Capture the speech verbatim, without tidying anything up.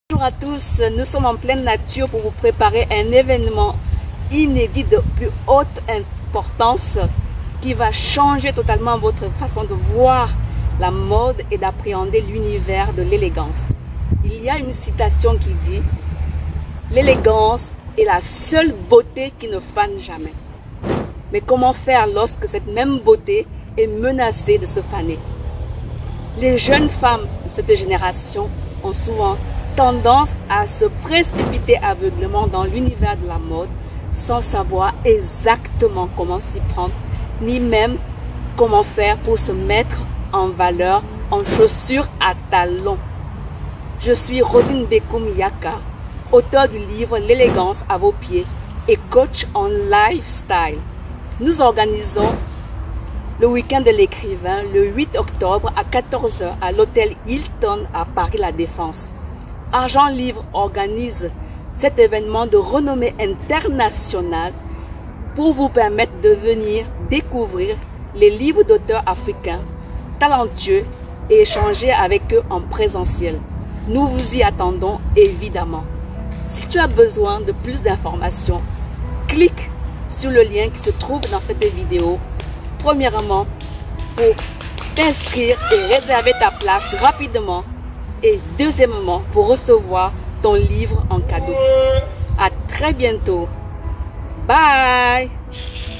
Bonjour à tous, nous sommes en pleine nature pour vous préparer un événement inédit de plus haute importance qui va changer totalement votre façon de voir la mode et d'appréhender l'univers de l'élégance. Il y a une citation qui dit « L'élégance est la seule beauté qui ne fane jamais ». Mais comment faire lorsque cette même beauté est menacée de se faner? Les jeunes femmes de cette génération ont souvent tendance à se précipiter aveuglément dans l'univers de la mode sans savoir exactement comment s'y prendre, ni même comment faire pour se mettre en valeur en chaussures à talons. Je suis Rosine Bekoum Yaka, auteure du livre L'élégance à vos pieds et coach en lifestyle. Nous organisons le week-end de l'écrivain le huit octobre à quatorze heures à l'hôtel Hilton à Paris La Défense. Argent Livre organise cet événement de renommée internationale pour vous permettre de venir découvrir les livres d'auteurs africains talentueux et échanger avec eux en présentiel. Nous vous y attendons évidemment. Si tu as besoin de plus d'informations, clique sur le lien qui se trouve dans cette vidéo. Premièrement, pour t'inscrire et réserver ta place rapidement. Et deuxièmement, pour recevoir ton livre en cadeau. À très bientôt. Bye!